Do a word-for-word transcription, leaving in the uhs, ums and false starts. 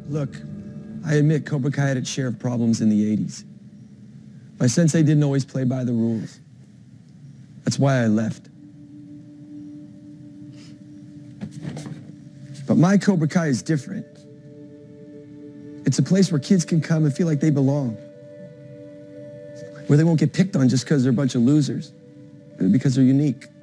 Look, I admit Cobra Kai had its share of problems in the eighties. My sensei didn't always play by the rules. That's why I left. But my Cobra Kai is different. It's a place where kids can come and feel like they belong. Where they won't get picked on just because they're a bunch of losers, because they're unique.